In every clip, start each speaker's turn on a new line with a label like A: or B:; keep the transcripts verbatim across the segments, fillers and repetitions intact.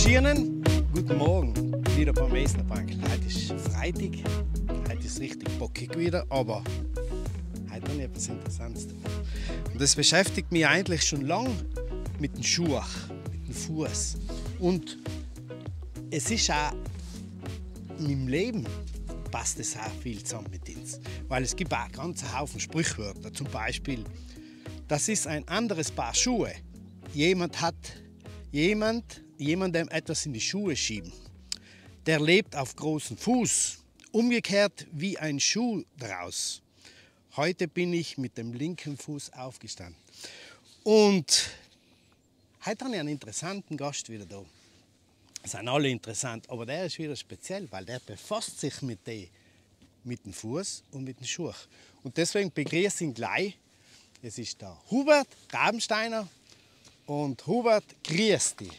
A: Schönen guten Morgen wieder beim Esner Bank. Heute ist Freitag, heute ist richtig bockig wieder, aber heute habe ich etwas Interessantes. Und das beschäftigt mich eigentlich schon lange mit dem Schuh, mit dem Fuß. Und es ist auch in meinem Leben passt es auch viel zusammen mit uns. Weil es gibt auch einen ganzen Haufen Sprichwörter. Zum Beispiel, das ist ein anderes Paar Schuhe. Jemand hat jemand, jemandem etwas in die Schuhe schieben. Der lebt auf großem Fuß. Umgekehrt wie ein Schuh draus. Heute bin ich mit dem linken Fuß aufgestanden. Und heute habe ich einen interessanten Gast wieder da. Sind alle interessant, aber der ist wieder speziell, weil der befasst sich mit, die, mit dem Fuß und mit den Schuhen. Und deswegen begrüße ich ihn gleich. Es ist der Hubert Rabensteiner. Und Hubert, grüß dich.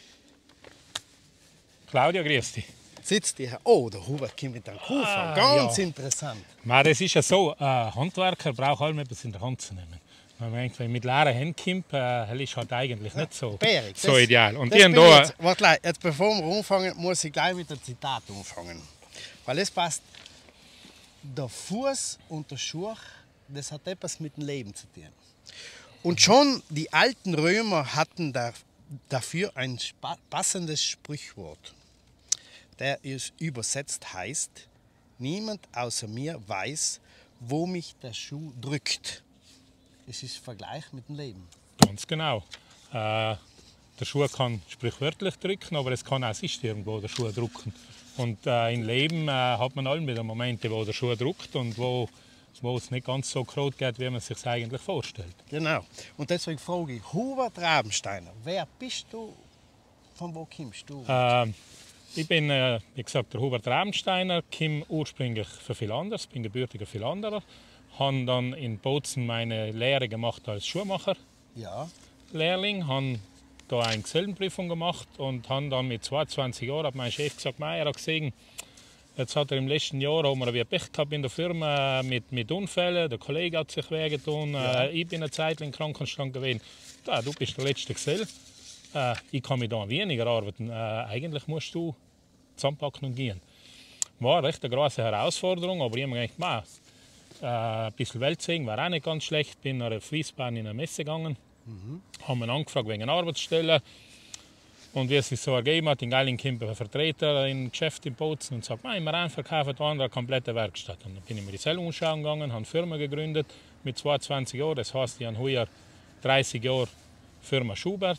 B: Claudia, grüß dich.
A: Sitzt hier. Oh, der Hubert kommt mit einem Koffer.
B: Ah,
A: Ganz
B: ja.
A: interessant.
B: Man, das ist ja so, ein Handwerker braucht allem etwas in der Hand zu nehmen. Wenn man irgendwie mit leeren Händen kommt, äh, ist halt eigentlich nicht so,
A: Bärig,
B: so
A: das,
B: ideal. Und
A: das
B: ich da,
A: jetzt, warte, jetzt, bevor wir anfangen, muss ich gleich mit einem Zitat anfangen. Weil es passt. Der Fuß und der Schuh, das hat etwas mit dem Leben zu tun. Und schon die alten Römer hatten da, dafür ein passendes Sprichwort. Der ist übersetzt heißt, niemand außer mir weiß, wo mich der Schuh drückt. Es ist Vergleich mit dem Leben.
B: ganz genau. Äh, der Schuh kann sprichwörtlich drücken, aber es kann auch sich irgendwo der Schuh drücken. Und äh, im Leben äh, hat man alle wieder Momente, wo der Schuh drückt und wo, wo es nicht ganz so gerade geht, wie man es sich eigentlich vorstellt.
A: Genau. Und deswegen frage ich, Hubert Rabensteiner, wer bist du, von wo kommst du?
B: Äh, ich bin, äh, wie gesagt, der Hubert Rabensteiner, komme ursprünglich für viel anderes, bin gebürtiger Vielanderer, habe dann in Bozen meine Lehre gemacht als Schuhmacher.
A: Ja.
B: Lehrling, habe da eine Gesellenprüfung gemacht und habe dann mit zweiundzwanzig Jahren, hat mein Chef gesagt, er hat gesehen, jetzt hat er im letzten Jahr haben wir ein Pech gehabt in der Firma mit, mit Unfällen, der Kollege hat sich wehgetan, ja. äh, ich bin eine Zeit lang im Krankenstand gewesen. Ja, du bist der letzte Gesell, äh, ich kann mit da weniger arbeiten, äh, eigentlich musst du zusammenpacken und gehen. War recht eine große Herausforderung, aber ich habe mir gedacht, äh, ein bisschen Welt sehen war auch nicht ganz schlecht, bin nach Wiesbaden in eine Messe gegangen. Mhm. Haben wir angefragt wegen Arbeitsstelle. Und wie es sich so ergeben hat, in Geiling kommt ein Vertreter im Geschäft in Bozen und sagt, im Rhein verkauft eine komplette Werkstatt. Und dann bin ich mir die selber anschauen gegangen, habe eine Firma gegründet mit zweiundzwanzig Jahren. Das heißt, ich habe heuer dreißig Jahre Firma Schubert.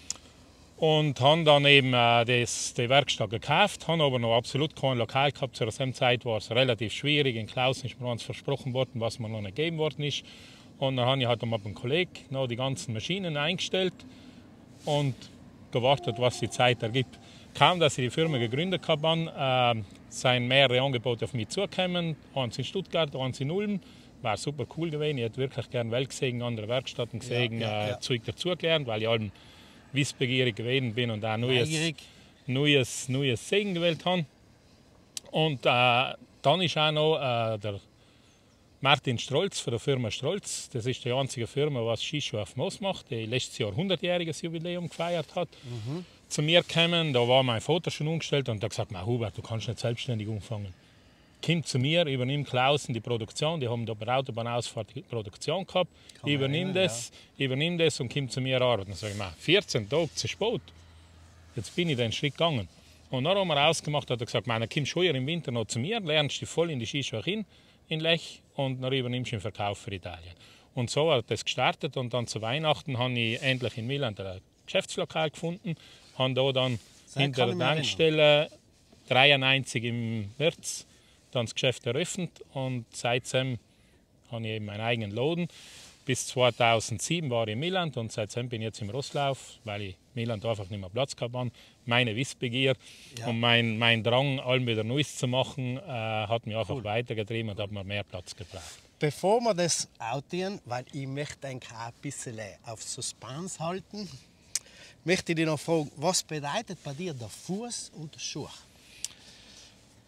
B: Und habe dann eben äh, das, die Werkstatt gekauft, habe aber noch absolut kein Lokal gehabt. Zu der Zeit war es relativ schwierig. In Klausen ist mir eins versprochen worden, was mir noch nicht gegeben worden ist. Und dann habe ich halt mit einem Kollegen noch die ganzen Maschinen eingestellt und gewartet, was die Zeit ergibt. Kaum, dass ich die Firma gegründet habe, äh, sind mehrere Angebote auf mich zugekommen. Eins in Stuttgart, eins in Ulm. War super cool gewesen. Ich hätte wirklich gerne Welt gesehen, andere Werkstätten gesehen, ja, ja, ja. Äh, Zeug dazugelernt, weil ich allem wissbegierig gewesen bin und auch neues, neues, neues Segen gewählt habe. Und äh, dann ist auch noch äh, der Martin Strolz von der Firma Strolz. Das ist die einzige Firma, die Skischuhe auf Moos macht, die letztes Jahr hundertjähriges Jubiläum gefeiert hat. Mhm. Zu mir gekommen, da war mein Vater schon umgestellt und hat gesagt, Hubert, du kannst nicht selbstständig anfangen. Komm zu mir, übernimm Klausen die Produktion, die haben da bei der Autobahnausfahrt die Produktion gehabt, übernimm das, ja. übernimm das und komm zu mir arbeiten. Dann sage ich, vierzehn Tage zu spät. Jetzt bin ich den Schritt gegangen. Und dann haben wir ausgemacht, hat er gesagt, dann kommst du im Winter noch zu mir, lernst dich voll in die Skischuhe hin, in Lech, und dann übernimmst du den Verkauf für Italien. Und so hat das gestartet und dann zu Weihnachten habe ich endlich in Milan ein Geschäftslokal gefunden, habe da dann Sehr hinter der Tankstelle dreiundneunzig im März dann das Geschäft eröffnet und seitdem habe ich eben meinen eigenen Laden. Bis zweitausendsieben war ich in Milan und seitdem bin ich jetzt im Rostlauf, weil ich Milan einfach nicht mehr Platz gehabt habe. Meine Wissbegier ja. und mein, mein Drang, allem wieder Neues zu machen, äh, hat mich einfach cool. weitergetrieben und hat mir mehr Platz gebracht.
A: Bevor wir das outdoen, weil ich möchte auch ein bisschen auf Suspense halten, möchte ich dich noch fragen, was bedeutet bei dir der Fuß und der Schuh?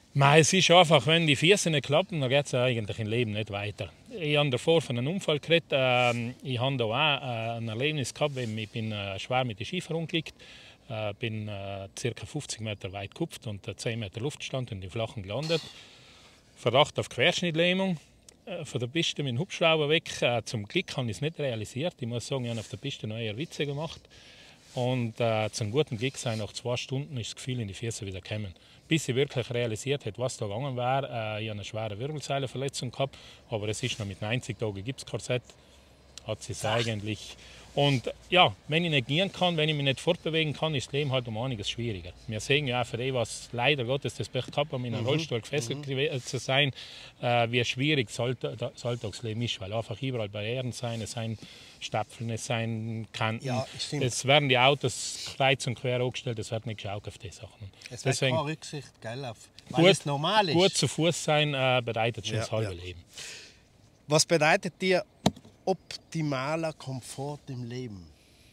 B: Nein, es ist einfach, wenn die Füße nicht klappen, dann geht es eigentlich im Leben nicht weiter. Ich habe davor von einem Unfall geredet. Ähm, ich habe da auch äh, ein Erlebnis gehabt, weil ich bin äh, schwer mit den Skifahren umgelegt. Ich äh, bin äh, ca. fünfzig Meter weit gekupft und äh, zehn Meter Luftstand in die Flachen gelandet. Verdacht auf Querschnittlähmung. Äh, von der Piste mit dem Hubschrauber weg. Äh, zum Glück habe ich es nicht realisiert. Ich muss sagen, ich habe auf der Piste noch eher Witze gemacht. Und äh, zum guten Glück sein, nach zwei Stunden ist das Gefühl in die Füße wieder gekommen. Bis ich wirklich realisiert habe, was da gegangen wäre. Äh, ich habe eine schwere Wirbelsäulenverletzung gehabt, aber es ist noch mit neunzig Tagen Gipskorsett. Hat es eigentlich. Und ja, wenn ich nicht gehen kann, wenn ich mich nicht fortbewegen kann, ist das Leben halt um einiges schwieriger. Wir sehen ja auch für die, was leider Gottes das Pech gehabt haben, in einem mhm. Rollstuhl gefesselt mhm. zu sein, äh, wie schwierig das Alltagsleben ist, weil einfach überall Barrieren sein, es sind Stapfeln, es sind Kanten. Ja, es werden die Autos kreuz und quer angestellt, es wird nicht geschaut auf die Sachen.
A: Es wird keine Rücksicht, gell, auf, weil
B: gut,
A: es normal ist.
B: Gut zu Fuß sein äh, bedeutet schon ja, das halbe ja. Leben.
A: Was bedeutet dir optimaler Komfort im Leben?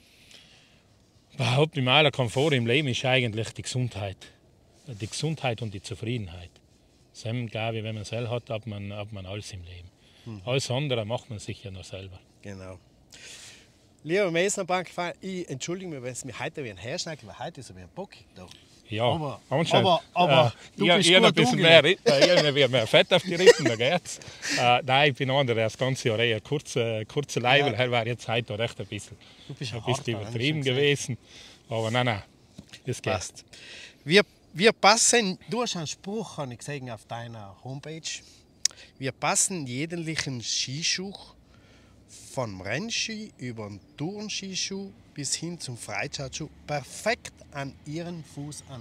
B: Optimaler Komfort im Leben ist eigentlich die Gesundheit. Die Gesundheit und die Zufriedenheit. Das glaube ich, wenn man es selber hat, hat man, hat man alles im Leben. Hm. Alles andere macht man sich ja nur selber.
A: Genau. Lieber Meisner-Bank, ich entschuldige mich, wenn es mir heute wie ein Herschneid, weil heute ist er wie ein Bock da.
B: Ja,
A: aber, aber, aber
B: äh, du bist ich, gut ein bisschen mehr, ich habe mehr Fett auf die Rippen, da geht's. Äh, nein, ich bin einer, der das ganze Jahr eher kurze, kurze Leibel, ja. war jetzt heute recht ein bisschen,
A: du bist
B: ein bisschen übertrieben gewesen. Aber nein, nein, das geht.
A: Passt. Wir, wir passen, du hast einen Spruch, habe ich gesehen auf deiner Homepage. Wir passen jeglichen Skischuh vom Rennski über den Tourenskischuh bis hin zum Freizeitschuh perfekt an ihren Fuß an.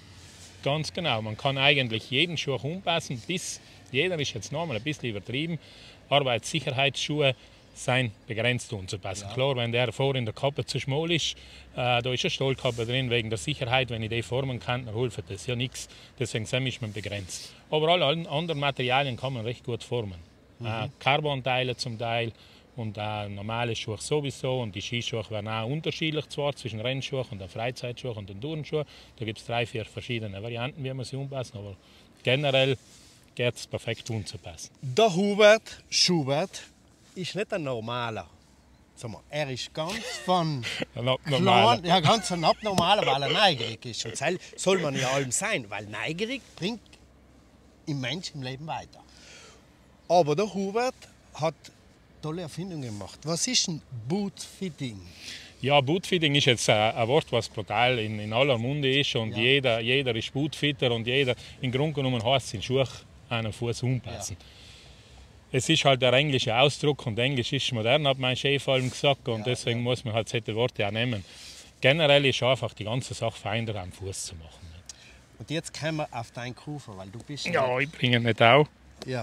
B: Ganz genau. Man kann eigentlich jeden Schuh umpassen, bis jeder ist jetzt nochmal ein bisschen übertrieben. Arbeitssicherheitsschuhe sind begrenzt anzupassen. Ja. Klar, wenn der vor in der Kappe zu schmal ist, äh, da ist eine Stahlkappe drin wegen der Sicherheit. Wenn ich die formen kann, dann hilft das ja nichts. Deswegen ist man begrenzt. Aber alle anderen Materialien kann man recht gut formen. Mhm. Äh, Carbon-Teile zum Teil. Und auch normale Schuhe sowieso. Und die Skischuhe werden auch unterschiedlich zwar zwischen Rennschuhen und den Freizeitschuhen und den Tourenschuhen. Da gibt es drei, vier verschiedene Varianten, wie man sie umpassen. Aber generell geht es perfekt umzupassen.
A: Der Hubert Schubert ist nicht ein normaler. Sag mal, er ist ganz von
B: klein,
A: ja, ganz ein abnormaler, weil er neugierig ist. Und das soll man ja allem sein, weil neugierig bringt im Menschen im Leben weiter. Aber der Hubert hat tolle Erfindungen gemacht. Was ist ein Bootfitting?
B: Ja, Bootfitting ist jetzt ein, ein Wort, was brutal in, in aller Munde ist. Und ja. jeder, jeder ist Bootfitter und jeder, im Grunde genommen heißt es, den Schuh an den Fuß umpassen. Ja. Es ist halt der englische Ausdruck und Englisch ist modern, hat mein Chef allem gesagt. Und ja, deswegen ja. muss man halt solche Worte auch nehmen. Generell ist einfach die ganze Sache feiner am Fuß zu machen.
A: Und jetzt kommen wir auf deinen Kufer, weil du bist...
B: Ja, ich bringe ihn nicht auch.
A: Ja.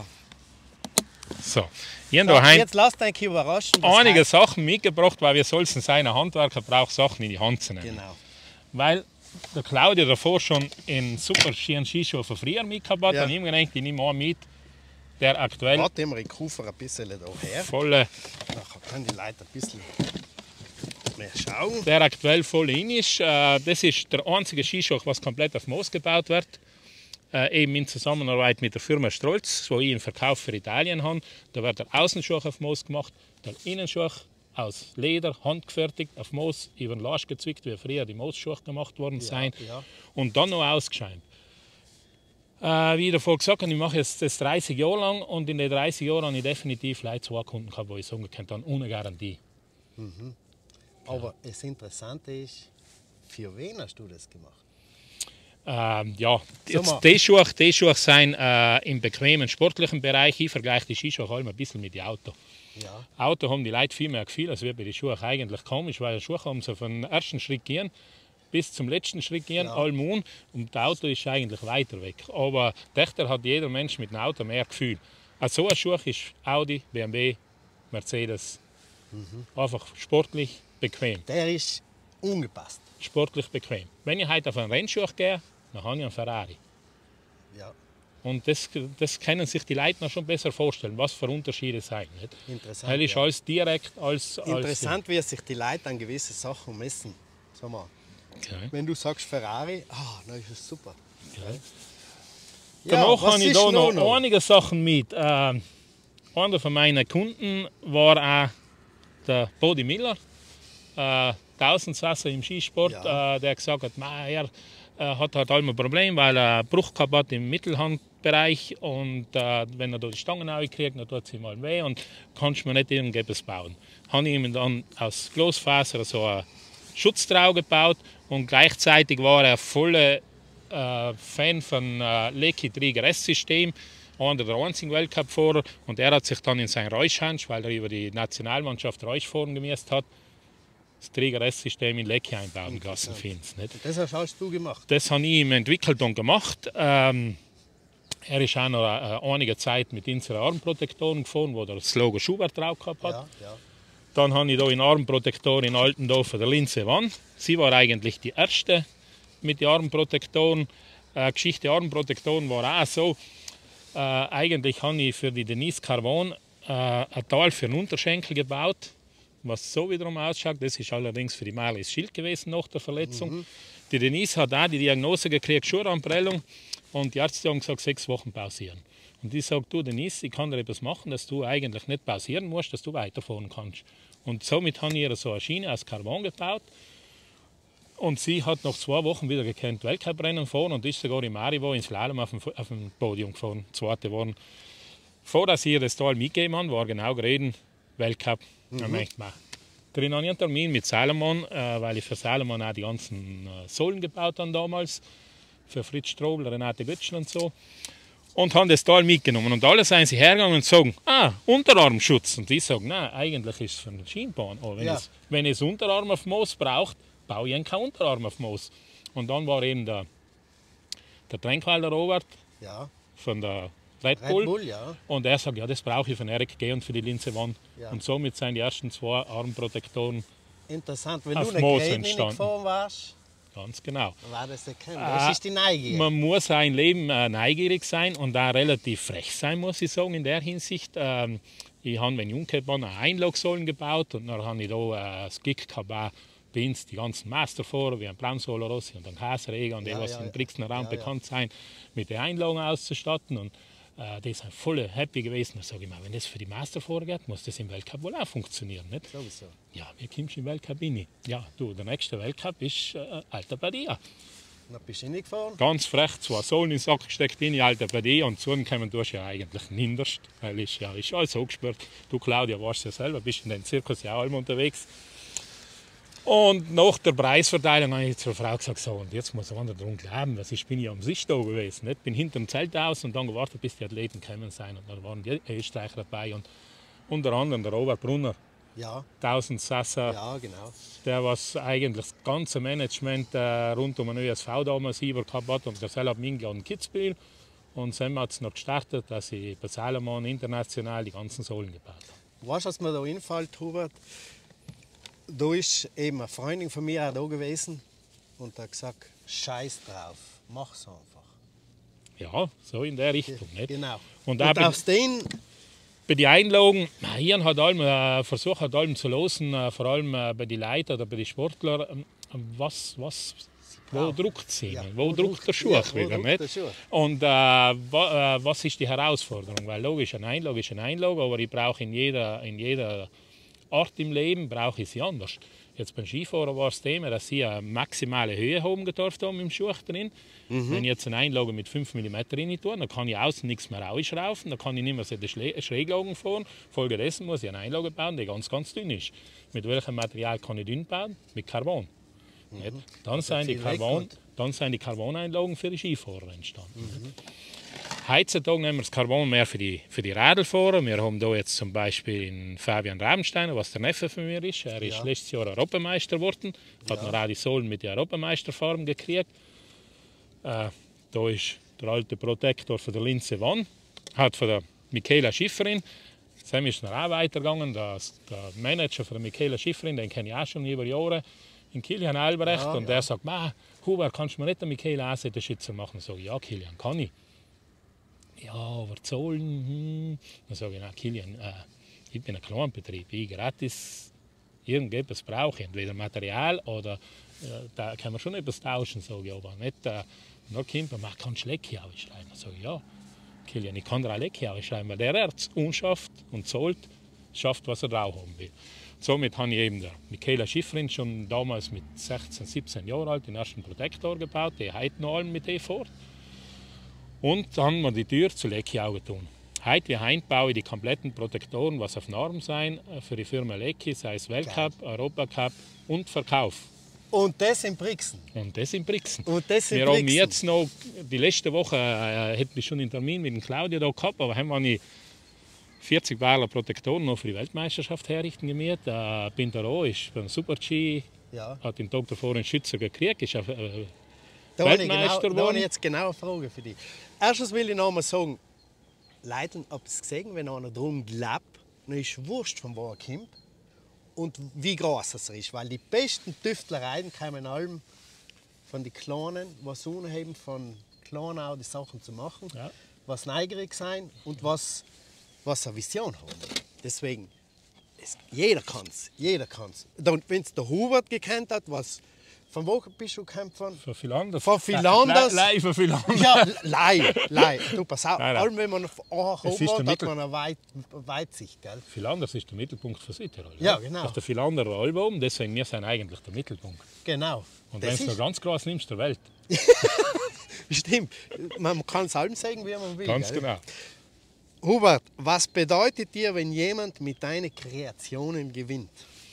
B: So,
A: ich so jetzt lass dich überraschen.
B: Einige heißt... Sachen mitgebracht, weil wir sollten sein, ein Handwerker braucht Sachen in die Hand zu nehmen.
A: Genau.
B: Weil der Claudio davor schon einen super schönen Skischuh von früher mitgehabt hat, ja. und ich habe gedacht, ich nehme auch mit, der aktuell...
A: Warte immer den Kufer ein bisschen da her.
B: Volle...
A: Nachher können die Leute ein bisschen mehr schauen.
B: Der aktuell voll in ist. Das ist der einzige Skischuh, was komplett auf Moos gebaut wird. Äh, eben in Zusammenarbeit mit der Firma Strolz, wo ich einen Verkauf für Italien habe. Da wird der Außenschuh auf Moos gemacht, der Innenschuh aus Leder, handgefertigt, auf Moos über den Lasch gezwickt, wie früher die Moosschuhe gemacht worden sind. Ja, ja. Und dann noch ausgeschäumt. Äh, wie ich davor gesagt habe, ich mache jetzt das dreißig Jahre lang und in den dreißig Jahren habe ich definitiv Leute zwei Kunden gehabt, wo ich sagen kann, dann ohne Garantie.
A: Mhm. Aber ja. das Interessante ist, für wen hast du das gemacht?
B: Ähm, ja, jetzt die Schuhe, die Schuhe sind äh, im bequemen sportlichen Bereich. Ich vergleiche die Skischuhe allem ein bisschen mit dem Auto.
A: Ja.
B: Auto haben die Leute viel mehr gefühlt, als wir bei den Schuhen eigentlich komisch, weil die Schuhe haben so von den ersten Schritt gehen bis zum letzten Schritt gehen, ja. allem und das Auto ist eigentlich weiter weg. Aber dachter hat jeder Mensch mit dem Auto mehr Gefühl. Also so ein Schuh ist Audi, B M W, Mercedes. Mhm. Einfach sportlich bequem.
A: Der ist ungepasst.
B: Sportlich bequem. Wenn ich heute auf einen Rennschuh gehe, dann habe ich einen Ferrari.
A: Ja.
B: Und das, das können sich die Leute noch schon besser vorstellen, was für Unterschiede sein. Nicht?
A: Interessant.
B: Weil ist
A: ja.
B: alles direkt als.
A: Interessant, als, wie sich die Leute an gewisse Sachen messen. Sag mal,
B: okay.
A: Wenn du sagst Ferrari, ah, oh, dann ist es super.
B: Okay. danach
A: was
B: habe ich
A: ist
B: da
A: noch
B: noch,
A: noch?
B: einige Sachen mit. Äh, einer von meinen Kunden war auch der Bodi Miller, äh, Tausendsasser im Skisport,
A: Ja.
B: äh, der gesagt hat, "Ma, er äh, hat halt einmal ein Problem, weil er einen Bruch gehabt hat im Mittelhandbereich und äh, wenn er da die Stangen kriegt, dann tut es ihm mal weh und kannst du mir nicht irgendetwas bauen." Habe ich ihm dann aus Glasfaser so eine Schutztrau gebaut und gleichzeitig war er voller äh, Fan von äh, Leki Trigger S-System, einer der einzigen Weltcup-Fahrer, und er hat sich dann in sein Reuschhansch, weil er über die Nationalmannschaft Reusch fahren gemäßt hat, das Trigger S-System in Leki einbauen lassen. Nicht?
A: Und das hast du gemacht?
B: Das habe ich ihm entwickelt und gemacht. Ähm, er ist auch noch äh, einige Zeit mit unseren Armprotektoren gefahren, wo der das Logo Schubert drauf gehabt hat.
A: Ja, ja.
B: Dann habe ich hier in Armprotektor in Altendorf der Linse Wann. Sie war eigentlich die erste mit den Armprotektoren. Äh, Geschichte der Armprotektoren war auch so. Äh, eigentlich habe ich für die Denise Carbon äh, ein Teil für den Unterschenkel gebaut, was so wiederum ausschaut. Das ist allerdings für die Marlies Schild gewesen nach der Verletzung. Mhm. Die Denise hat auch die Diagnose gekriegt, Schurramprellung, und die Ärzte haben gesagt, sechs Wochen pausieren. Und ich sage, du Denise, ich kann dir etwas machen, dass du eigentlich nicht pausieren musst, dass du weiterfahren kannst. Und somit habe ich ihr so eine Schiene aus Carbon gebaut. Und sie hat nach zwei Wochen wieder gekannt Weltcuprennen fahren und ist sogar in Maribo ins Slalom auf dem, auf dem Podium gefahren, zweite geworden. Vor dass ich ihr das Teil mitgegeben habe, war genau gereden, Weltcup. Mhm. Dann möchte man. Drin habe ich einen Termin mit Salomon, äh, weil ich für Salomon auch die ganzen äh, Sohlen gebaut habe damals. Für Fritz Strobel, Renate Götzschl und so. Und haben das Teil mitgenommen. Und alle sind sie hergegangen und sagen, ah, Unterarmschutz. Und ich sage, nein, eigentlich ist es für eine Schienbahn. Aber wenn, ja. es, wenn es Unterarm auf Moos braucht, baue ich keinen Unterarm auf Moos. Und dann war eben der, der Trenkwalder Robert
A: ja.
B: von der Red Bull.
A: Red Bull ja.
B: Und er sagt, ja, das brauche ich für den Eric G. und für die Linse Wann.
A: Ja.
B: Und somit sind die ersten zwei Armprotektoren
A: interessant, wenn
B: auf
A: du
B: Moos
A: eine
B: entstanden.
A: Gefahren warst.
B: Ganz genau.
A: War das erkannt? Das ist die Neugier.
B: Man muss sein Leben äh, neugierig sein und auch relativ frech sein, muss ich sagen, in der Hinsicht. Ähm, ich habe, wenn ich umgekehrt war, eine Einlagsäulen gebaut und dann habe ich da äh, das Glück gehabt, auch bei uns die ganzen Masterfahrer wie ein Braunsoler Rossi und ein Kasereger und die, ja, was ja, im Brixner Raum ja, bekannt ja. sein, mit den Einlagen auszustatten. Und äh, die sind voll happy gewesen. Da sage ich mal, wenn das für die Masterfahrer geht, muss das im Weltcup wohl auch funktionieren. Nicht?
A: Sowieso. Ja,
B: wie kommst du im Weltcup rein? Ja, du, der nächste Weltcup ist äh, Alta Badia.
A: Na, bist du reingefahren?
B: Ganz frech, zwei Sohlen in den Sack gesteckt in Alta Badia und zu uns kommen du ja eigentlich ninderst, weil ist ja ist alles so gespürt. Du, Claudia, warst ja selber, bist in den Zirkus ja auch immer unterwegs. Und nach der Preisverteilung habe ich zur Frau gesagt, so, und jetzt muss einer darum glauben, was ich bin ja am Sicht da gewesen. Ich bin hinter dem Zelt aus und dann gewartet, bis die Athleten gekommen sind. Und dann waren die Österreicher dabei und unter anderem der Robert Brunner,
A: ja.
B: Tausendsasser,
A: ja, genau.
B: der was eigentlich das ganze Management äh, rund um den Ö S V damals über gehabt hat und der hat mich in Kitzbühel. Und dann hat es noch gestartet, dass ich bei Salomon international die ganzen Sohlen gebaut habe.
A: Weißt du, was mir da einfällt, Hubert? Da ist eben eine Freundin von mir auch da gewesen und hat gesagt, scheiß drauf, mach's einfach.
B: Ja, so in der Richtung. Nicht?
A: Genau.
B: Und,
A: und aus den
B: bei den Einlagen, hier hat allem äh, versucht hat allem zu losen, äh, vor allem äh, bei den Leuten oder bei den Sportlern, äh, was, was, wo druckt sie, ja, wo, wo druckt der Schuh ja, wieder, nicht? Schuh. Und äh, wa, äh, was ist die Herausforderung? Weil logisch, eine Einlage ist eine Einlage, aber ich brauche in jeder, in jeder Art im Leben brauche ich sie anders. Jetzt beim Skifahren war das Thema, dass sie eine maximale Höhe haben gedurft haben im Schuh drin. Mhm. Wenn ich jetzt eine Einlage mit fünf Millimeter rein tue, dann kann ich außen nichts mehr rausschrauben, dann kann ich nicht mehr so die Schräglagen fahren. Folgedessen muss ich eine Einlage bauen, die ganz, ganz dünn ist. Mit welchem Material kann ich dünn bauen? Mit Carbon. Mhm. Dann, sind die Carbon dann sind die Carbon-Einlagen für die Skifahrer entstanden. Mhm. Heutzutage nehmen wir das Carbon mehr für die, für die Radlfahrer. Wir haben hier jetzt zum Beispiel in Fabian Rabensteiner, was der Neffe von mir ist. Er ist ja. letztes Jahr Europameister geworden, hat ja. noch auch die Sohlen mit der Europameisterfarben gekriegt. Äh, da ist der alte Protektor von der Linse Wann, hat von der Michaela Schifferin. Sam ist noch auch weitergegangen. Der, der Manager von der Michaela Schifferin, den kenne ich auch schon über Jahre, in Kilian Albrecht. Ja, und ja. der sagt, Hubert, kannst du mir nicht den Michaela Ansätterschützer machen? Ich sage, ja, Kilian, kann ich. Ja, aber zahlen, hm. Dann sage ich, na Kilian, äh, ich bin ein Kleinbetrieb, ich gratis irgendetwas brauche, entweder Material oder ja, da kann man schon etwas tauschen, sage ich, aber nicht, äh, dann kommt man, man kann Lecki ausschreiben. Sage ich, ja, Kilian, ich kann dir auch Lecki ausschreiben, weil der Erz unschafft und zahlt, schafft, was er drauf haben will. Somit habe ich eben der Michaela Schifrin schon damals mit sechzehn, siebzehn Jahren alt den ersten Protektor gebaut, der heute noch allem mit dem fort. Und dann haben wir die Tür zu Lecki auch getan. Heute wie heute baue ich die kompletten Protektoren, was auf Norm sein, für die Firma Lecki, sei es Weltcup, Europacup und Verkauf.
A: Und das in Brixen.
B: Und das in Brixen.
A: Und das in
B: wir
A: Brixen.
B: haben jetzt noch, die letzte Woche äh, hätte ich schon einen Termin mit dem Claudio da gehabt, aber haben wir vierzig Barler Protektoren noch für die Weltmeisterschaft herrichten gemietet. Äh, Pintaro ist beim Super-G,
A: Ja.
B: hat den Tag davor einen Schützer gekriegt, ist auf, äh,
A: Da habe ich,
B: Weltmeister
A: genau, da habe
B: geworden.
A: ich jetzt genau eine Frage für dich. Erstens will ich noch mal sagen, Leute, ob es gesehen, wenn einer drum glaubt, dann ist es wurscht, von wo er kommt und wie groß er ist. Weil die besten Tüftlereien kommen allem von den Kleinen, was unheben, von Kleinen auch die Sachen zu machen,
B: Ja.
A: was neugierig sein und was, was eine Vision haben. Deswegen, es, jeder kann es, jeder kann es. Wenn es der Hubert gekannt hat, was, von wo bist du gekommen? Von?
B: von viel anders.
A: Von viel anders.
B: Nein, von viel anders.
A: Ja, Lei, Lei. Du, pass auf,
B: Nein, nein.
A: allem wenn man auch
B: Es ist der
A: hat, hat
B: Mittel-
A: man eine Weit Weitsicht, gell?
B: Viel anders ist der Mittelpunkt von Südtirol.
A: Ja, genau.
B: Auf der viel andere Album, deswegen wir sind eigentlich der Mittelpunkt.
A: Genau.
B: Und
A: Das
B: wenn du noch
A: ist,
B: ganz groß nimmst, der Welt.
A: stimmt. Man kann es allem sagen, wie man will.
B: Ganz
A: gell?
B: genau.
A: Hubert, was bedeutet dir, wenn jemand mit deinen Kreationen gewinnt?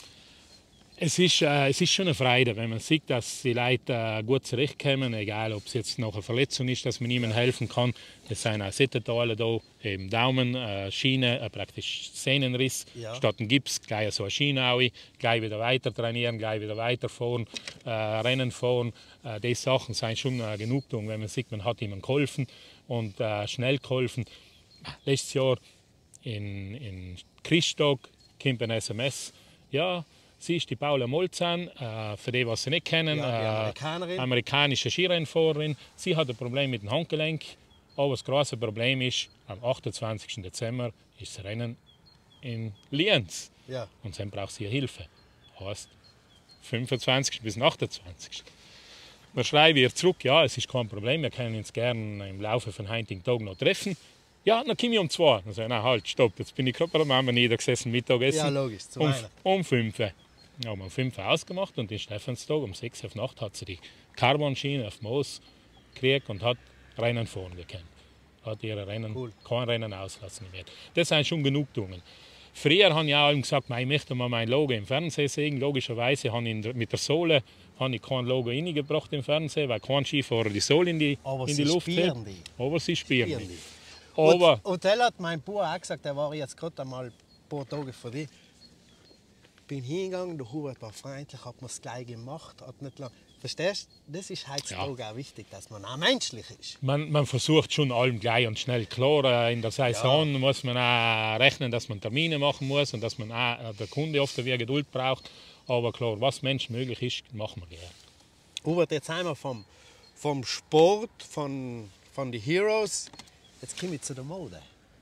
B: Es ist, äh, es ist schon eine Freude, wenn man sieht, dass die Leute äh, gut zurechtkommen, egal ob es jetzt noch eine Verletzung ist, dass man ihnen helfen kann. Es sind auch Settenteile da, eben Daumen, äh, Schiene, äh, praktisch Sehnenriss,
A: Ja.
B: statt ein Gips, gleich so eine Schiene auch, gleich wieder weiter trainieren, gleich wieder weiterfahren, äh, Rennen fahren. Äh, diese Sachen sind schon äh, Genugtuung, wenn man sieht, man hat ihnen geholfen und äh, schnell geholfen. Letztes Jahr in, in Christstock kommt ein S M S, ja, sie ist die Paula Molzahn, äh, für die, was sie nicht kennen,
A: Ja, die
B: äh,
A: Amerikanerin.
B: amerikanische Skirennfahrerin. Sie hat ein Problem mit dem Handgelenk, aber das große Problem ist, am achtundzwanzigsten Dezember ist das Rennen in Lienz
A: Ja.
B: und dann braucht sie Hilfe. Heißt fünfundzwanzigsten bis achtundzwanzigsten Wir schreiben ihr zurück, ja, es ist kein Problem, wir können uns gerne im Laufe von heutigen Tag noch treffen. Ja, dann komme ich um zwei. Dann sage ich, nein, halt, stopp, jetzt bin ich gerade bei der Mama niedergesessen, Mittagessen.
A: Ja, logisch, zu
B: um,
A: Weihnachten.
B: um fünf. Ja, haben wir um fünf ausgemacht und den Stephanstag um sechs auf Nacht hat sie die Carbon-Schiene auf Moos gekriegt und hat Rennen fahren gekannt. Hat ihre Rennen,
A: Cool.
B: kein Rennen auslassen mehr. Das sind schon Genugtuungen. Früher habe ich auch gesagt, ich möchte mal mein Logo im Fernsehen sehen. Logischerweise habe ich mit der Sohle habe ich kein Logo reingebracht im Fernsehen, weil kein Skifahrer die Sohle in die,
A: Aber
B: in
A: sie
B: die Luft hält.
A: spielen die.
B: Aber sie spielen
A: Spielen
B: die.
A: die.
B: Aber
A: Und, und der hat mein Bruder auch gesagt, der war jetzt gerade einmal ein paar Tage vor dir. Ich bin hingegangen, der Hubert war freundlich, hat mir es gleich gemacht, hat nicht lang. Verstehst du? Das ist heutzutage auch wichtig, dass man auch menschlich ist.
B: man, man versucht schon allem gleich und schnell. Klar, äh, in der Saison muss man auch rechnen, dass man Termine machen muss und dass man auch, äh, der Kunde oft wieder Geduld braucht. Aber klar, was menschmöglich ist, machen wir gerne.
A: Hubert, jetzt einmal vom, vom Sport, von, von den Heroes. Jetzt komme ich zu der Mode.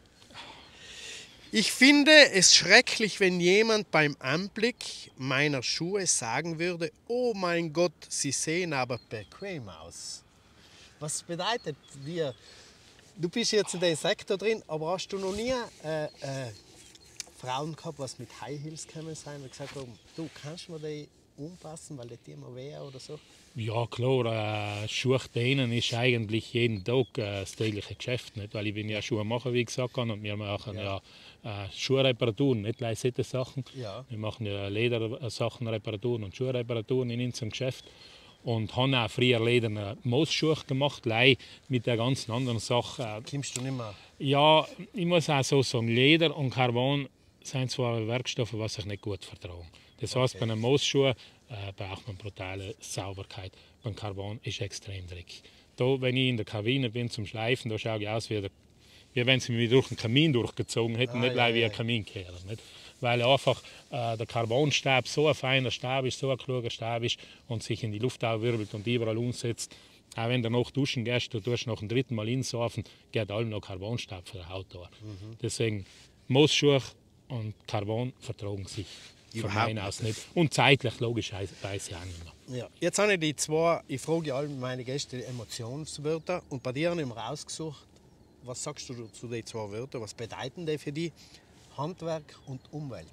A: Ich finde es schrecklich, wenn jemand beim Anblick meiner Schuhe sagen würde, oh mein Gott, sie sehen aber bequem aus. Was bedeutet dir, du bist jetzt in dem Sektor drin, aber hast du noch nie äh, äh, Frauen gehabt, was mit High Heels gekommen sein, die gesagt haben, du kannst mir die umpassen, weil die tun mir weh oder so?
B: Ja klar, äh, Schuhe dehnen ist eigentlich jeden Tag äh, das tägliche Geschäft. Nicht? Weil ich bin ja Schuhmacher, wie gesagt, und wir machen ja, ja äh, Schuhreparaturen, nicht gleich solche Sachen.
A: Ja.
B: Wir machen ja Ledersachen, Reparaturen und Schuhreparaturen in unserem Geschäft. Und haben auch früher lederne Moosschuhe gemacht, gleich mit der ganzen anderen Sache. Äh,
A: Kommst du nicht mehr?
B: ja, ich muss auch so sagen, Leder und Carbon sind zwar Werkstoffe, was sich nicht gut vertragen. Das heißt, bei einem Moosschuh äh, braucht man brutale Sauberkeit. Beim Carbon ist extrem dreckig. Da, wenn ich in der Kabine bin zum Schleifen, da schaue ich aus wie, der, wie wenn sie mich durch den Kamin durchgezogen hätten,
A: Ah,
B: nicht
A: ja,
B: gleich wie
A: ja.
B: ein Kaminkehrer. Nicht? Weil einfach äh, der Carbonstab so ein feiner Stab ist, so ein kluger Stab ist und sich in die Luft aufwirbelt und überall umsetzt. Auch wenn du noch duschen gehst, du tust noch ein dritten Mal insaufen, geht allem noch Carbonstab für die Haut da.
A: Mhm.
B: Deswegen Moosschuhe und Carbon vertragen sich. Von meiner aus nicht. Und zeitlich logischerweise auch nicht mehr.
A: Ja. Jetzt habe ich die zwei, ich frage all meine Gäste die Emotionswörter und bei dir habe ich mir rausgesucht, was sagst du zu den zwei Wörtern, was bedeuten die für dich? Handwerk und Umwelt.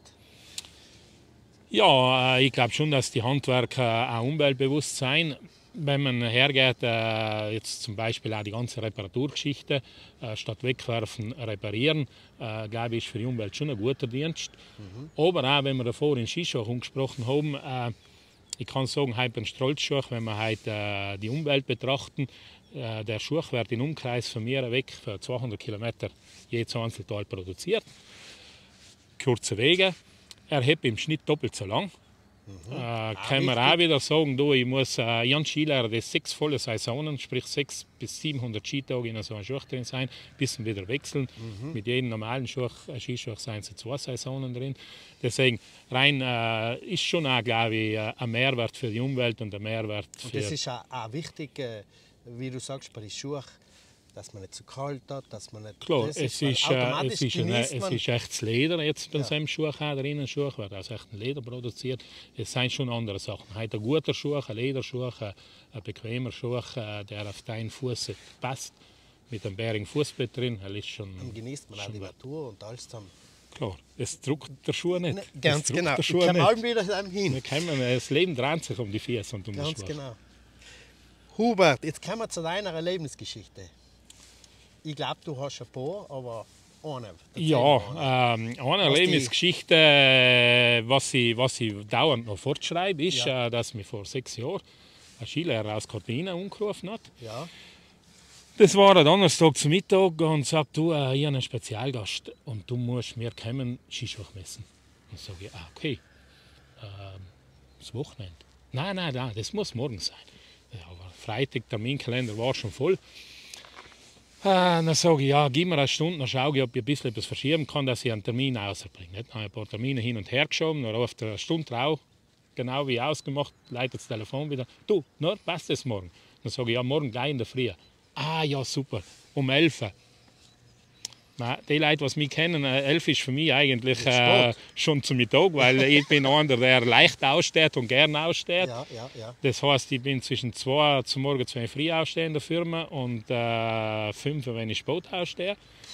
B: Ja, ich glaube schon, dass die Handwerker auch umweltbewusst sein. Wenn man hergeht, äh, jetzt zum Beispiel auch die ganze Reparaturgeschichte, äh, statt wegwerfen, reparieren, äh, glaube ich, ist für die Umwelt schon ein guter Dienst. Mhm. Aber auch, wenn wir davor in Skischuhen gesprochen haben, äh, ich kann sagen, heute beim Strollschuh, wenn wir heute äh, die Umwelt betrachten, äh, der Schuh wird im Umkreis von mir weg für zweihundert Kilometer jedes Einzelteil produziert. Kurze Wege. Er hat im Schnitt doppelt so lang. Mhm. Äh, ah, kann man auch wieder sagen, du, ich muss äh, ein Skilehrer, das sechs volle Saisonen, sprich sechs bis siebenhundert Skitage in so einem Schuh drin sein, bis wieder wechseln. Mhm. Mit jedem normalen Schuh, äh, Skischuh sind so zwei Saisonen drin. Deswegen rein äh, ist schon auch, glaube ich, äh, ein Mehrwert für die Umwelt und ein Mehrwert für...
A: Und das ist auch, auch wichtig, äh, wie du sagst, bei den Schuhen, dass man nicht zu kalt hat, dass man nicht...
B: Klar, es ist, äh, es, ist ein, es ist echtes Leder jetzt bei ja. so einem Schuh, der Innenschuh wird aus echtem Leder produziert. Es sind schon andere Sachen. Heute ein guter Schuh, ein Lederschuh, ein, ein bequemer Schuh, der auf deinen Fuß passt, mit einem bärigen Fußbett drin. Er ist schon,
A: und genießt man auch die Natur und alles zusammen.
B: Klar, es druckt der Schuh nicht. Ne,
A: ganz genau, der Schuh ich kann auch wieder hin.
B: Das Leben dreht sich um die Füße und um
A: ganz
B: den Schuh.
A: Genau. Hubert, jetzt kommen wir zu deiner Lebensgeschichte. Ich glaube, du hast ein paar, aber eine.
B: Ja, ähm, eine Lebensgeschichte, was ich, was ich dauernd noch fortschreibe, ist, ja. äh, dass mich vor sechs Jahren ein Skilehrer aus Cortina angerufen hat.
A: Ja.
B: Das war ein Donnerstag zum Mittag und sagt, du, äh, ich habe einen Spezialgast und du musst mir kommen, Skischuhe messen. Und sage ich, ah, okay, äh, das Wochenende. Nein, nein, nein, das muss morgen sein. Ja, aber Freitag, Terminkalender war schon voll. Äh, dann sage ich, ja, gib mir eine Stunde, dann schaue ich, ob ich ein bisschen etwas verschieben kann, dass ich einen Termin rausbringe. Dann habe ich ein paar Termine hin und her geschoben, dann ruft er eine Stunde drauf, genau wie ausgemacht, leitet das Telefon wieder. Du, na, passt das morgen? Dann sage ich, ja, morgen gleich in der Früh. Ah, ja, super, um elf. Nein, die Leute, die mich kennen, elf ist für mich eigentlich äh, schon zum Mittag, weil ich bin einer, der leicht aussteht und gern aussteht.
A: Ja, ja, ja.
B: Das heißt, ich bin zwischen zwei zum Morgen zwei früh ausstehen in der Firma und äh, fünf, wenn ich spät ausstehe.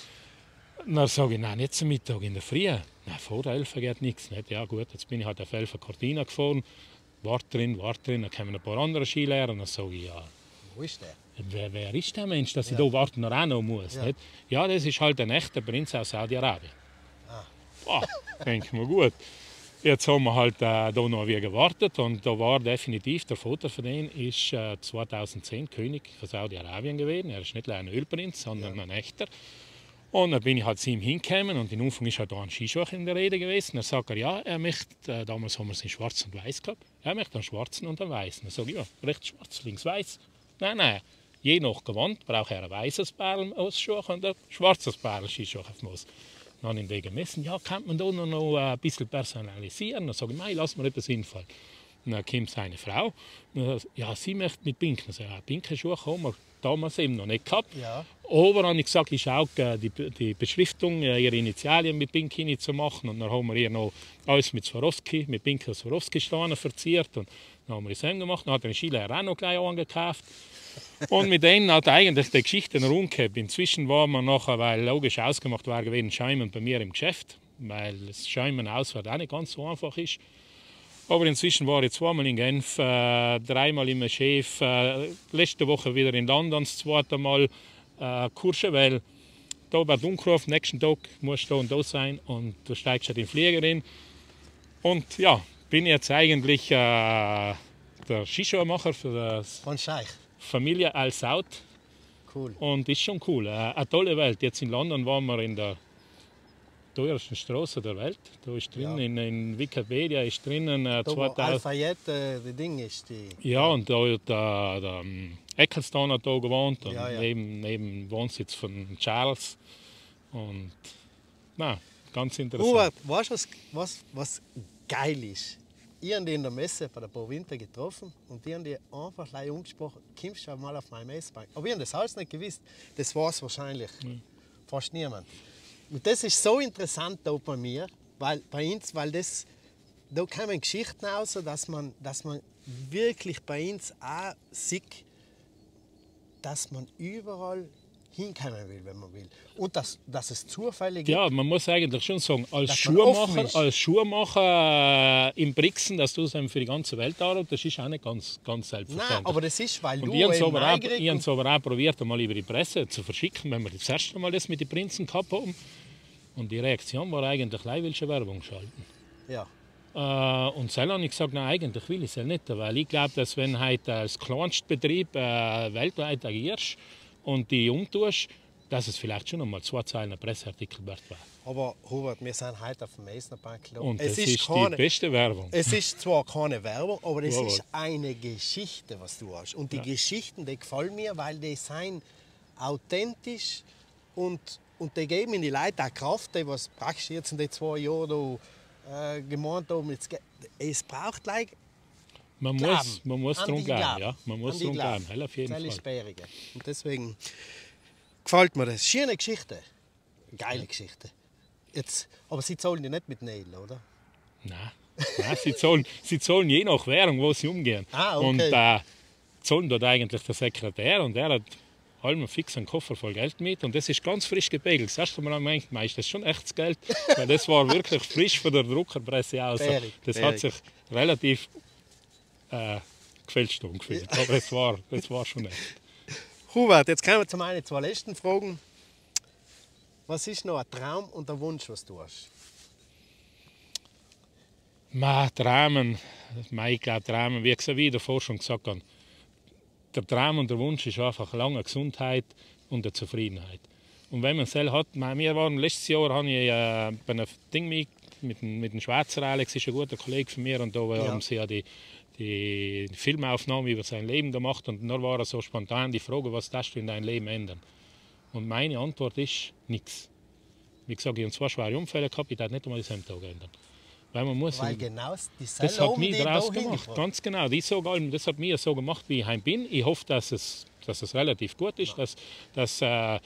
B: Dann sage ich, nein, nicht zum Mittag, in der Früh. Nein, vor der elf geht nichts. Nicht. Ja gut, jetzt bin ich halt auf elf Cortina gefahren, wart drin, wart drin, dann kommen ein paar andere Skilehrer und dann sage ich, ja...
A: Wo ist der?
B: Wer, wer ist der Mensch, dass ich
A: ja.
B: da warten noch auch noch muss?
A: Ja.
B: Nicht? Ja, das ist halt ein echter Prinz aus Saudi-Arabien.
A: Ah.
B: Oh, denke mir gut. Jetzt haben wir halt äh, da noch wie gewartet und da war definitiv der Vater von denen ist äh, zweitausendzehn König von Saudi-Arabien gewesen. Er ist nicht ein Ölprinz, sondern ja. ein echter. Und dann bin ich halt zu ihm hingekommen und in Anfang ist halt da ein Skischuh in der Rede gewesen. Dann sagt er, ja, er möchte, äh, damals haben wir es in schwarz und weiß gehabt, er möchte einen schwarzen und einen weißen. Dann sage ich, ja, rechts schwarz, links weiß. Nein, nein. Je nach Gewand braucht er ein weißes Perlen-Ausschuh und ein schwarzes Perlen-Skischuh auf dem Haus. Dann habe ich ihn gemessen, ja, kann man da noch ein bisschen personalisieren? Dann sage ich, nein, lass mir etwas hinfallen. Und dann kommt seine Frau, und sagt, ja, sie möchte mit pinken. Ich sage, ja, pinke Schuhe haben wir damals eben noch nicht gehabt.
A: Ja.
B: Aber habe ich gesagt, ich schaue die, die Beschriftung, ihre Initialien mit Pink zu machen. Und dann haben wir ihr noch alles mit Swarovski, mit pinken Swarovski-Steinen verziert. Und dann haben wir das gemacht. Dann hat der Skilehrer auch noch gleich angekauft. Und mit denen hat eigentlich die Geschichte noch umgekehrt. Inzwischen war man nachher, weil logisch ausgemacht war gewesen, Schäumen bei mir im Geschäft, weil das Schäumen auswärts auch nicht ganz so einfach ist. Aber inzwischen war ich zweimal in Genf, äh, dreimal im Chef, äh, letzte Woche wieder in London, das zweite Mal äh, Courchevel. Da wird umgerufen, nächsten Tag musst du da und da sein und du steigst in den Flieger rein. Und ja, bin jetzt eigentlich äh, der Skischuhmacher für das
A: Von Scheich.
B: Familie Al Saud.
A: Cool.
B: Und ist schon cool. Eine tolle Welt. Jetzt in London waren wir in der teuersten Straße der Welt. Da ist drin, ja. in, in Wikipedia ist drinnen äh,
A: da, zweitausend... Al-Fayed, äh, Ding ist die...
B: Ja, und da hat der, der um, Eccleston hat da gewohnt. Und
A: ja, ja.
B: Neben, neben Wohnsitz von Charles. Und na, ganz interessant.
A: Hubert, weißt du, was, was, was geil ist? Ich habe die in der Messe bei der Bo Winter getroffen und die haben die einfach gleich angesprochen, kommst du mal auf meine Messbank. Aber ich habe das alles nicht gewusst. Das weiß wahrscheinlich mhm. fast niemand. Und das ist so interessant da bei mir, weil, bei uns, weil das, da kommen Geschichten raus, dass man, dass man wirklich bei uns auch sieht, dass man überall hinkommen will, wenn man will. Und dass, dass es Zufälle gibt.
B: Ja, man muss eigentlich schon sagen, als
A: Dass man offen
B: Schuhmacher,
A: ist.
B: als Schuhmacher äh, im Brixen, dass du es für die ganze Welt anrufst, das ist auch nicht ganz, ganz
A: Nein,
B: selbstverständlich.
A: aber das ist, weil
B: Und
A: du
B: ich habe es
A: eben
B: aber, auch-
A: neugierig
B: ich habe
A: und-
B: es aber auch probiert, einmal über die Presse zu verschicken, wenn wir das erste Mal das mit den Prinzen gehabt haben. Und die Reaktion war eigentlich, gleich willst du Werbung schalten.
A: Ja.
B: Äh, und dann habe ich gesagt, nein, eigentlich will ich es ja nicht, weil ich glaube, dass wenn heute als Kleinstbetrieb äh, weltweit agierst und die umtust, dass es vielleicht schon einmal zwei Zeilen Presseartikel wert war.
A: Aber Hubert, wir sind heute auf dem Meissner Bank.
B: Und
A: es
B: das
A: ist,
B: ist
A: keine,
B: die beste Werbung.
A: es ist zwar keine Werbung, aber es
B: Jawohl.
A: ist eine Geschichte, was du hast. Und die
B: Ja.
A: Geschichten, die gefallen mir, weil die sind authentisch und, und die geben in die Leute auch Kraft, die was praktisch jetzt in den zwei Jahren da, äh, gemeint haben. Jetzt, ge- es braucht like,
B: Man
A: Glauben.
B: muss, man muss
A: An
B: drum
A: die
B: glauben.
A: Glauben.
B: Ja? Man muss
A: An die
B: drum
A: Glauben.
B: glauben, hell, auf jeden
A: Das
B: Fall.
A: ist Sperrige. Und deswegen gefällt mir das. Schöne Geschichte. Geile Geschichte. Jetzt, aber sie zahlen ja nicht mit Nail, oder?
B: Nein, Nein sie, zahlen, sie zahlen je nach Währung, wo sie umgehen.
A: Ah, okay.
B: Und äh, zahlen dort eigentlich der Sekretär und der hat allem fix einen Koffer voll Geld mit und das ist ganz frisch gepegelt. Das erste Mal habe ich gedacht, ist das schon echtes Geld? Weil das war wirklich frisch von der Druckerpresse aus.
A: Bärig,
B: Das
A: bärig.
B: hat sich relativ äh, gefälscht angefühlt. Aber es war, es war schon echt.
A: Hubert, jetzt kommen wir zu meinen zwei letzten Fragen. Was ist noch ein Traum und ein Wunsch, was du hast?
B: Ma, Träumen, ich glaube Träumen, wie ich wie davor schon gesagt habe, der Traum und der Wunsch ist einfach lange Gesundheit und eine Zufriedenheit. Und wenn man es hat, wir waren letztes Jahr habe ich äh, bei einem Ding mit, mit, dem- mit dem Schweizer Alex, ist ein guter Kollege von mir, und da
A: Ja.
B: haben sie ja die, die Filmaufnahme über sein Leben gemacht und dann war so spontan die Frage, was darfst du in deinem Leben ändern? Und meine Antwort ist nichts. Wie gesagt, ich habe zwei schwere Unfälle gehabt, ich darf nicht einmal dieselben Tag ändern. Weil man muss
A: Weil genau die
B: das hat mich
A: die
B: daraus
A: da
B: gemacht,
A: hingebracht.
B: ganz genau. Ich sage allem, das hat mich so gemacht, wie ich heim bin. Ich hoffe, dass es, dass es relativ gut ist, dass, dass äh,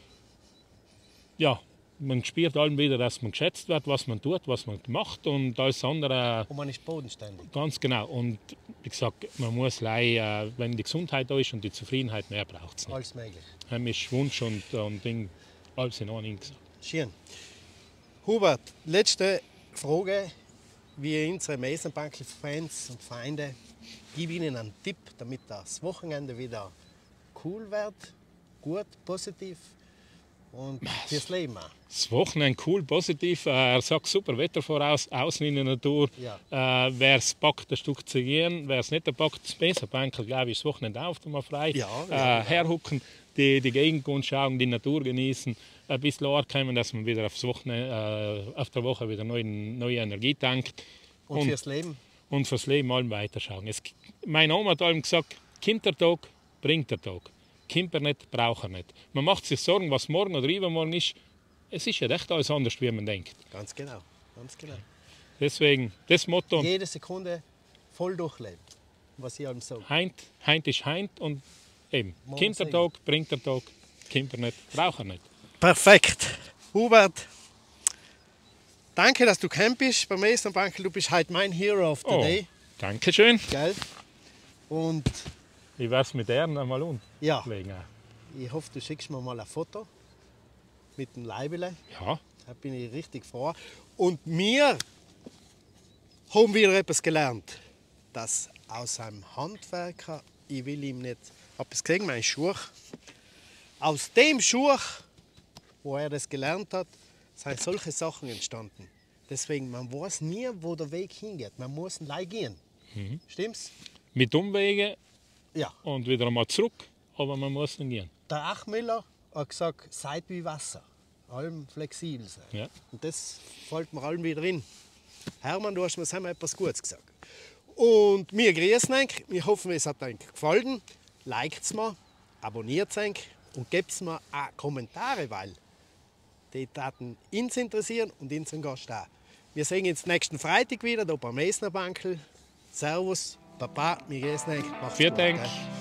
B: ja, man spürt allem wieder, dass man geschätzt wird, was man tut, was man macht und alles andere
A: Und man ist bodenständig.
B: ganz genau. Und wie gesagt, man muss leider, äh, wenn die Gesundheit da ist und die Zufriedenheit, mehr braucht es nicht.
A: Alles möglich.
B: Heim ist Wunsch und, und Ding, alles in Ordnung gesagt.
A: Schön. Hubert, letzte Frage. Wie unsere Meisenbank-Fans und Freunde, gib ihnen einen Tipp, damit das Wochenende wieder cool wird, gut, positiv und fürs Leben auch.
B: Das Wochenende cool, positiv. Äh, Er sagt super Wetter voraus, außen in der Natur.
A: Ja.
B: Äh, wer es packt, ein Stück zu gehen. Wer es nicht packt, das Meisenbank, glaube ich, ist das Wochenende auch mal frei.
A: Ja,
B: äh,
A: ja.
B: herhucken, die, die Gegend anschauen, die Natur genießen. Ein bisschen ankommen, dass man wieder aufs Wochenende, äh, auf der Woche wieder neue, neue Energie tankt.
A: Und, fürs Leben?
B: und fürs Leben allem weiterschauen. Es, meine Oma hat allem gesagt, kommt der Tag, bringt der Tag. Kommt er nicht, braucht er nicht. Man macht sich Sorgen, was morgen oder übermorgen ist. Es ist ja echt alles anders, wie man denkt.
A: Ganz genau. Ganz genau.
B: Deswegen, das Motto,
A: Jede Sekunde voll durchlebt, was ich allem sage.
B: heint, heint ist heint und eben,
A: Morgen
B: kommt der
A: sehen.
B: Tag, bringt der Tag, kommt er nicht, braucht er nicht.
A: Perfekt. Hubert, danke, dass du camp bist beim Meisenbank. Du bist heute mein Hero of the
B: Oh,
A: Day.
B: Dankeschön.
A: Gell? Und
B: Ich werde es mit Ehren einmal
A: ja,
B: umlegen.
A: ich hoffe, du schickst mir mal ein Foto mit dem Leibele.
B: Ja,
A: Da bin ich richtig froh. Und wir haben wieder etwas gelernt. Dass aus einem Handwerker, ich will ihm nicht, hab es gesehen, mein Schuh, aus dem Schuh, wo er das gelernt hat, sind solche Sachen entstanden. Deswegen, man weiß nie, wo der Weg hingeht. Man muss gleich gehen.
B: Mhm.
A: Stimmt's?
B: mit Umwegen
A: Ja.
B: und wieder einmal zurück, aber man muss nicht gehen.
A: Der Achmüller hat gesagt, seid wie Wasser. Allem flexibel sein.
B: Ja.
A: Und das fällt mir allen wieder in. Hermann, du hast mir einmal etwas Gutes gesagt. Und wir grüßen euch. Wir hoffen, es hat euch gefallen. Liked es mir, abonniert es euch und gebt mir auch Kommentare, weil die taten uns interessieren und unseren Gast auch. Wir sehen uns nächsten Freitag wieder hier beim Meissner Bankel. Servus, Papa, wir grüßen euch. Macht's
B: Vielen
A: gut,
B: Dank.
A: gell?